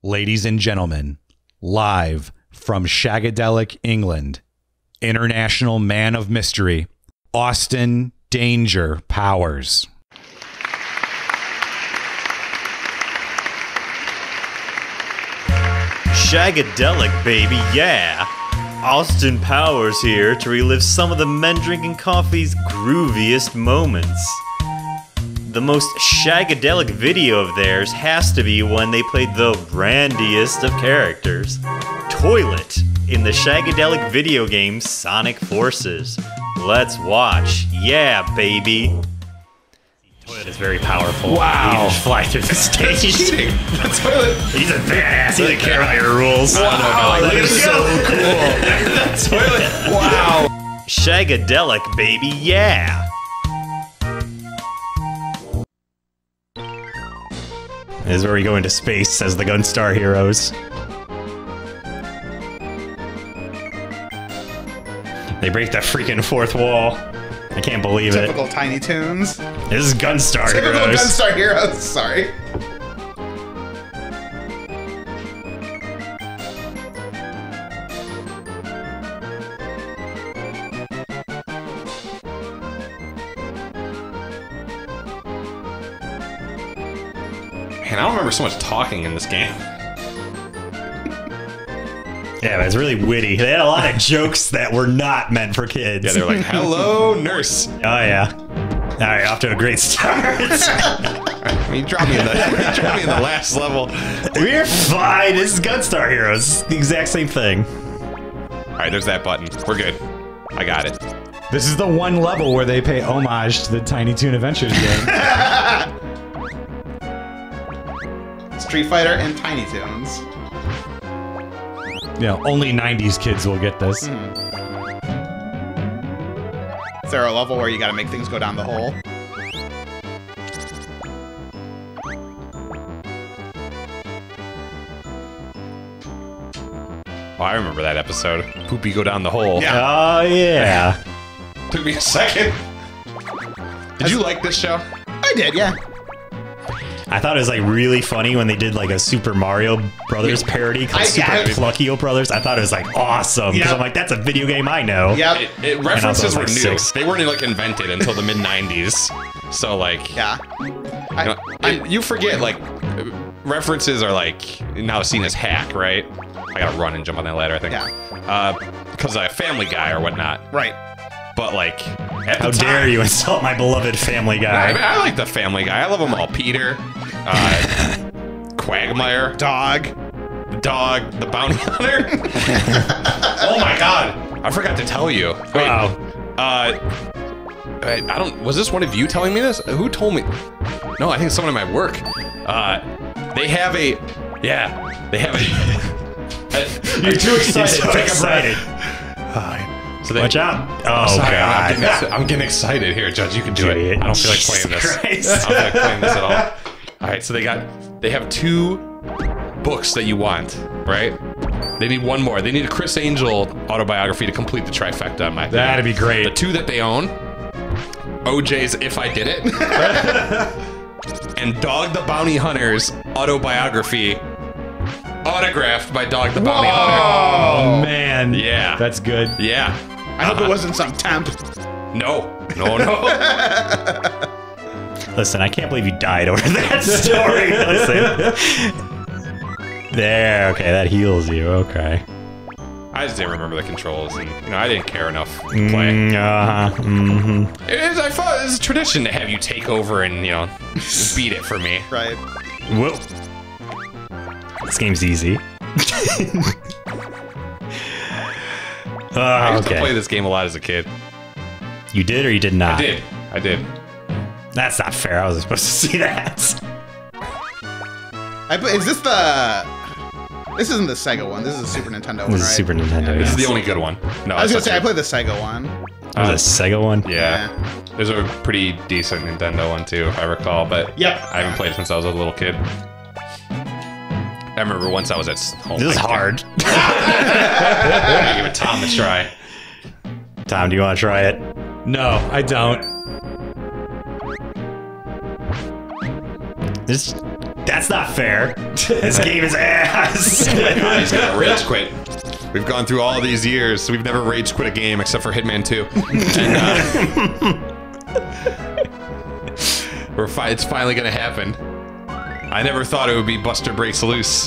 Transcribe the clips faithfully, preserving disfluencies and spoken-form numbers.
Ladies and gentlemen, live from Shagadelic, England, international man of mystery, Austin Danger Powers. Shagadelic, baby, yeah! Austin Powers here to relive some of the men drinking coffee's grooviest moments. The most shagadelic video of theirs has to be when they played the randiest of characters, Toilet, in the shagadelic video game Sonic Forces. Let's watch. Yeah, baby. Toilet is very powerful. Wow. He can just fly through the stage. Cheating. The Toilet. He's a badass. He doesn't care about your rules. Wow. That is so cool. The Toilet. Wow. Shagadelic, baby, yeah. This is where we go into space as the Gunstar heroes. They break the freaking fourth wall. I can't believe it. Typical Tiny Toons. This is Gunstar Typical heroes. Gunstar heroes. Sorry. Man, I don't remember so much talking in this game. Yeah, but it's really witty. They had a lot of jokes that were not meant for kids. Yeah, they were like, hello, nurse. Oh, yeah. All right, off to a great start. I mean, you dropped me in the, you dropped me in the last level. We're fine. This is Gunstar Heroes. It's the exact same thing. All right, there's that button. We're good. I got it. This is the one level where they pay homage to the Tiny Toon Adventures game. Street Fighter and Tiny Toons. You know, only nineties kids will get this. Mm. Is there a level where you gotta make things go down the hole? Oh, I remember that episode. Poopy go down the hole. Yeah. Oh, yeah. Took me a second. Did you like this show? I did, yeah. I thought it was like really funny when they did like a Super Mario Brothers parody called I- Super yeah. Cluckio Brothers. I thought it was like awesome because Yeah. I'm like, that's a video game I know. Yep. It, it And I references was were like new. six. They weren't like invented until the mid nineties. So like, Yeah. you, I, know, I, you forget like references are like now seen as hack, right? I gotta run and jump on that ladder, I think. Yeah. Uh, because I'm a Family Guy or whatnot. right. But like, at How the dare time- you insult my beloved Family I, Guy? mean, I like the Family Guy. I love them all. Peter, uh, Quagmire, Dog. the dog, the bounty hunter. Oh my god! I forgot to tell you. Wait, Wow. Uh, I, I don't. Was this one of you telling me this? Who told me? No, I think it's someone at my work. Uh, they have a. Yeah, they have a. You're too excited. so Pick 'em excited. right. So they, Watch out. Oh, Sorry, I'm, God. getting, ex- I'm getting excited here, Judge. You can do Idiot. it. I don't feel like Jesus playing this. Christ. I don't feel like playing this at all. All right, so they got, they have two books that you want, right? They need one more. They need a Chris Angel autobiography to complete the trifecta. In my opinion. That'd be great. The two that they own, O J's If I Did It, and Dog the Bounty Hunter's autobiography, autographed by Dog the Bounty Hunter. Oh, man. Yeah. That's good. Yeah. I hope it wasn't some temp. No. No, no. Listen, I can't believe you died over that story. Listen. There, okay, that heals you. Okay. I just didn't remember the controls, and you know, I didn't care enough to play. Mm, uh-huh. Mm-hmm. It is, I thought it was a tradition to have you take over and, you know, beat it for me. Right. Whoa. This game's easy. I uh, used to play okay. this game a lot as a kid. You did or you did not? I did. I did. That's not fair. I wasn't supposed to see that. I put, is this the... This isn't the Sega one. This is the Super Nintendo one, This right? is Super Nintendo. This is yes. the only good one. No, I was it's gonna say, I not played the Sega one. That was a Sega one? Yeah. There's a pretty decent Nintendo one too, if I recall, but Yep. I haven't played it since I was a little kid. I remember once I was at s- home. This is like, hard. I give it Tom a try. Tom, do you want to try it? No, I don't. This That's not fair. This game is ass. Oh, he's gonna rage quit. We've gone through all these years, so we've never rage quit a game except for Hitman two. And, uh, we're fi it's finally gonna happen. I never thought it would be Buster Breaks Loose.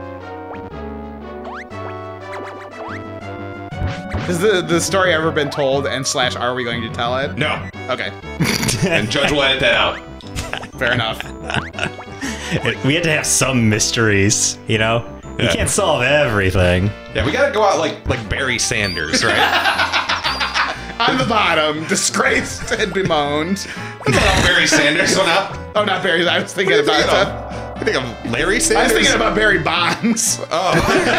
Has the, the story ever been told, and slash are we going to tell it? No. Okay. And Judge will edit that out. Fair enough. We had to have some mysteries, you know? You Yeah. can't solve everything. Yeah, we gotta go out like like Barry Sanders, right? On the bottom, disgraced and bemoaned. Barry Sanders went up. Oh, not Barry. I was thinking What are you about thinking uh, of? You think of Larry I was Sanders? thinking about Barry Bonds. Oh.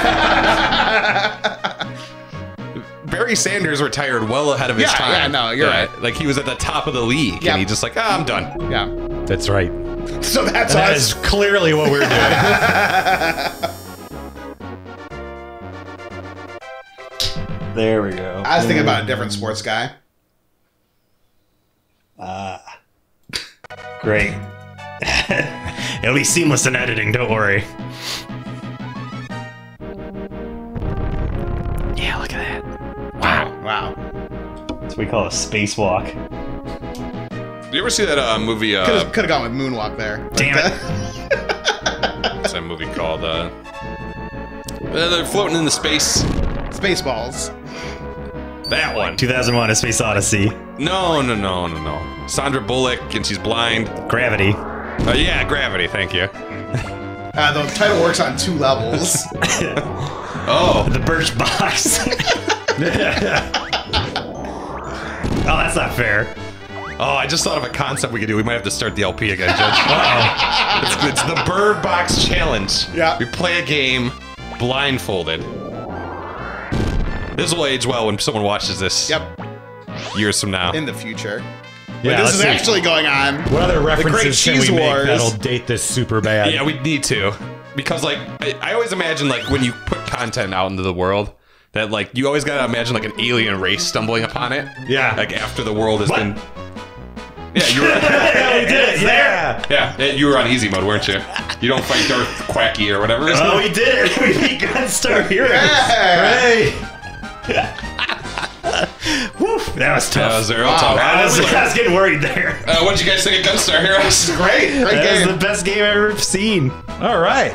Barry Sanders retired well ahead of his Yeah, time. yeah, no, you're right. Like he was at the top of the league, Yeah. and he just like, ah, I'm done. Yeah. That's right. So that's That us. is clearly what we're doing. There we go. I was thinking about a different sports guy. Great. It'll be seamless in editing, don't worry. Yeah, look at that. Wow. Wow. That's what we call a spacewalk. Did you ever see that uh, movie? Could Uh, have could have gone with Moonwalk there. Damn it. what's that movie called? Uh, uh, they're floating in the space. Spaceballs. That one. two thousand one, A Space Odyssey. No, no, no, no, no. Sandra Bullock, and she's blind. Gravity. Uh, yeah, Gravity. Thank you. Uh, the title works on two levels. Oh, The Birch Box. Oh, that's not fair. oh! I just thought of a concept we could do. We might have to start the L P again, Judge. Uh-oh. It's, it's the Bird Box Challenge. Yeah. We play a game blindfolded. This will age well when someone watches this. Yep. Years from now. In the future. Yeah, But this let's is see. actually going on. What other Great references can Cheese we make Wars. that'll date this super bad? Yeah, we need to. Because, like, I, I always imagine, like, when you put content out into the world, that, like, you always gotta imagine, like, an alien race stumbling upon it. Yeah. Like, after the world has What? been... Yeah, you were... Yeah, we did it. Yeah. yeah, you were on easy mode, weren't you? You don't fight Darth Quacky or whatever. Oh, we did it. We beat Gunstar Heroes. Yeah. Hey. Whew, that was tough. That was a real Wow, tough. I was, I was getting worried there. Uh, what'd you guys think of Gunstar Heroes? Great. Great That was game. the best game I've ever seen. All right.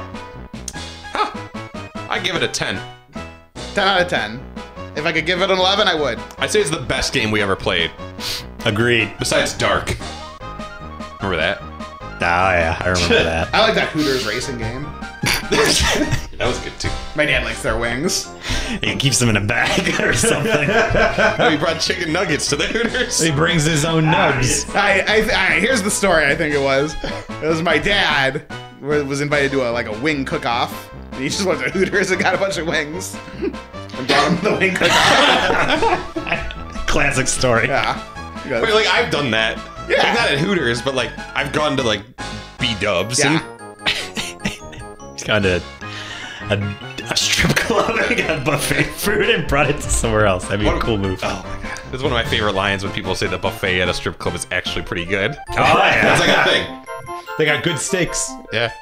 I give it a ten. ten out of ten. If I could give it an eleven, I would. I'd say it's the best game we ever played. Agreed. Besides Dark. Remember that? Oh, yeah, I remember that. I like that Hooters racing game. That was good, too. My dad likes their wings. He keeps them in a bag or something. Oh, he brought chicken nuggets to the Hooters. He brings his own nugs. I, I, I, here's the story. I think it was. It was my dad wa- was invited to a like a wing cook-off. And he just went to Hooters and got a bunch of wings and brought him the wing cook-off. Classic story. Yeah. He goes, Wait, like, I've done that. Yeah. Like, not at Hooters, but, like, I've gone to, like, B-dubs. yeah. He's gone to a, a strip club and got buffet food and brought it to somewhere else. That'd be a What- cool move. Oh, my God. This is one of my favorite lines when people say the buffet at a strip club is actually pretty good. Oh, yeah. That's like a thing. They got good steaks. Yeah.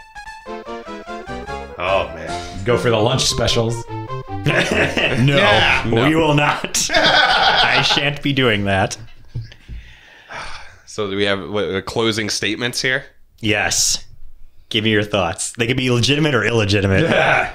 Oh, man. Go for the lunch specials. No, Yeah. we will not. I shan't be doing that. So do we have what, uh, closing statements here? Yes. Give me your thoughts. They could be legitimate or illegitimate. Yeah.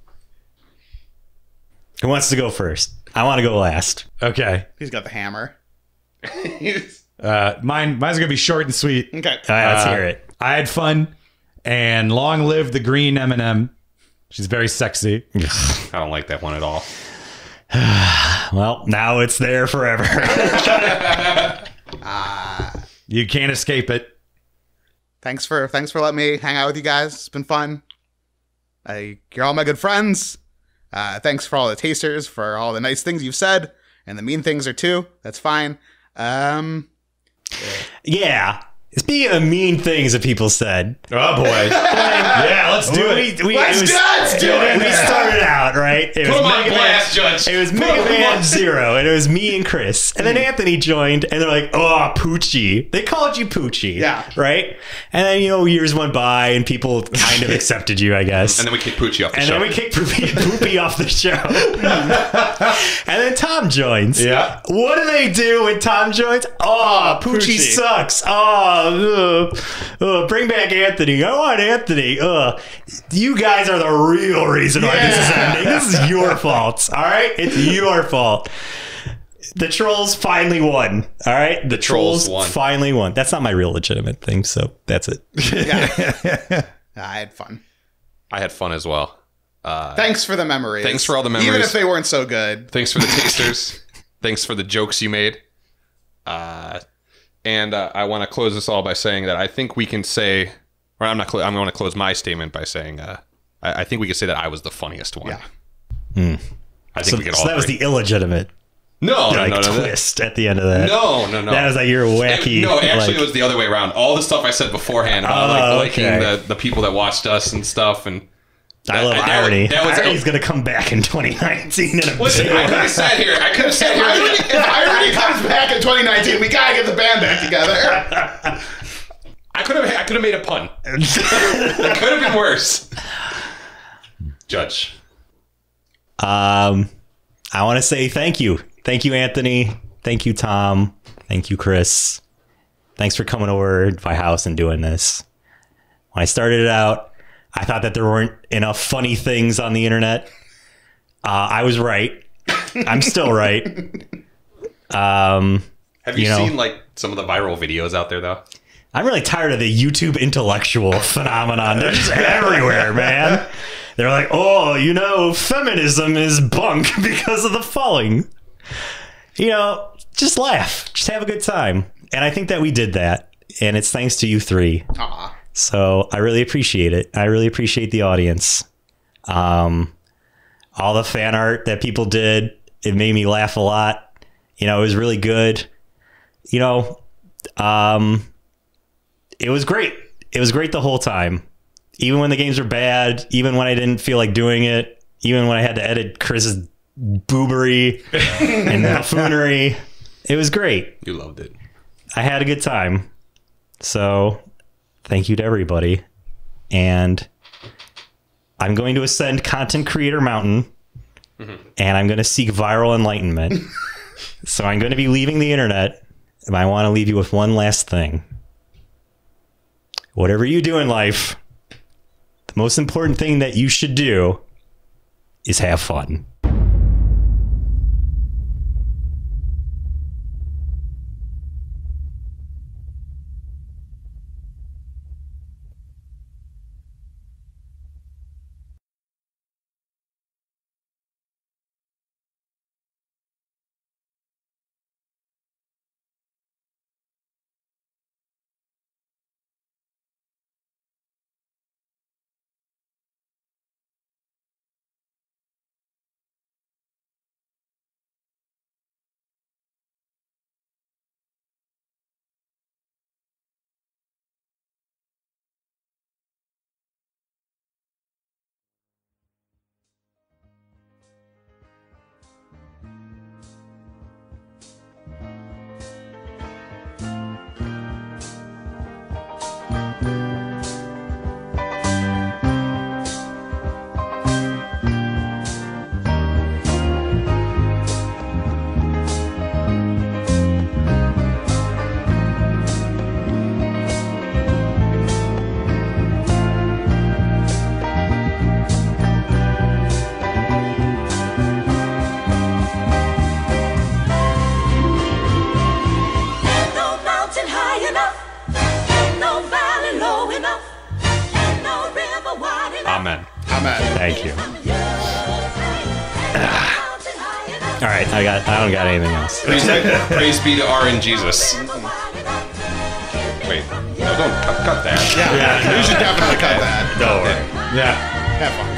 Who wants to go first? I want to go last. Okay. He's got the hammer. Uh, mine. Mine's gonna be short and sweet. Okay. All right, let's Uh, hear it. I had fun, and long live the green M and M. She's very sexy. I don't like that one at all. Well, now it's there forever. You can't escape it. Thanks for thanks for letting me hang out with you guys. It's been fun. I, you're all my good friends. Uh, thanks for all the tasters, for all the nice things you've said, and the mean things are too. That's fine. Um, Yeah. Speaking of mean things that people said, Oh boy. Yeah, let's do it. we, we, Let's it was, do it, let's do it. We started out right. It Put was him on Mega blast, Man, Judge. It was Put Mega him Man on- Zero, and it was me and Chris, and then Anthony joined, and they're like, "Oh, Poochie." They called you Poochie, Yeah. right? And then you know years went by, and people kind of accepted you, I guess. And then we kicked Poochie off the And show. then we kicked Poopy, Poopy off the show. And then Tom joins. Yeah. What do they do when Tom joins? Oh, Poochie, Poochie. sucks. Oh, uh, uh, bring back Anthony. I want Anthony. Uh, you guys are the real reason why this is ending. This is your fault. All right? It's your fault. The trolls finally won. All right? The, trolls trolls, won. finally won. That's not my real legitimate thing, so that's it. I had fun. I had fun as well. Uh, Thanks for the memories. Thanks for all the Even memories. if they weren't so good. Thanks for the tasters. Thanks for the jokes you made. Uh, and uh, I want to close this all by saying that I think we can say, or I'm not. Cl- I'm going to close my statement by saying, uh, I-, I think we can say that I was the funniest one. Yeah. I think So, we can so all. that was agree. the illegitimate no, no, like, no, no, no, twist at the end of that. no, no, no. That was like your wacky. It- no, actually, like, it was the other way around. All the stuff I said beforehand about Oh, like liking okay. the, the people that watched us and stuff, and I love that- that irony. was- that was- Irony's gonna come back in twenty nineteen in a listen, big I could way. have sat here. I could have sat If here. irony, if irony comes back in twenty nineteen, we gotta get the band back together. I could have. I could have made a pun. It could have been worse. Judge. Um, I want to say thank you, thank you, Anthony. Thank you, Tom. Thank you, Chris. Thanks for coming over to my house and doing this. When I started it out, I thought that there weren't enough funny things on the internet. Uh, I was right. I'm still right. Um, Have you, You know. seen like some of the viral videos out there though? I'm really tired of the YouTube intellectual phenomenon. They're just everywhere, man. They're like, oh, you know, feminism is bunk because of the following. You know, just laugh. Just have a good time. And I think that we did that. And it's thanks to you three. Aw. So I really appreciate it. I really appreciate the audience. Um, all the fan art that people did, it made me laugh a lot. You know, it was really good. You know, um, it was great. It was great the whole time. Even when the games were bad, even when I didn't feel like doing it, even when I had to edit Chris's boobery and buffoonery, it was great. You loved it. I had a good time. So thank you to everybody. And I'm going to ascend Content Creator Mountain, and I'm going to seek viral enlightenment. So I'm going to be leaving the internet, and I want to leave you with one last thing. Whatever you do in life, the most important thing that you should do is have fun. Ain't no mountain high enough, ain't no valley low enough, ain't no river wide enough. Amen. Amen. Thank you. All right, I got. I don't got anything else. Praise, praise be to our in Jesus. Wait, no, don't cut, cut that. Yeah, we should definitely cut that. Don't worry. Yeah. Have fun.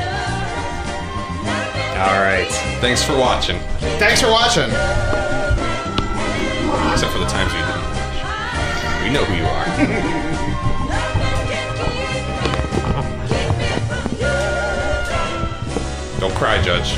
All right. Thanks for watching. Thanks for watching. Except for the times we didn't. We We know who you are. Don't cry, Judge.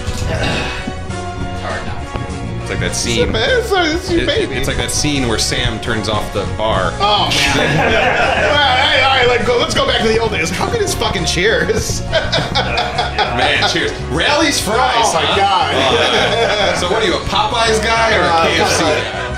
It's like that scene. Man, sorry, this is your It- baby. it's like that scene where Sam turns off the bar. Oh man! all right, all right, like, go, let's go back to the old days. How good is fucking Cheers? Man, cheers. Rally's fries. Oh my huh? god! Uh, so what are you, a Popeyes guy or a Uh, K F C? Popeyes.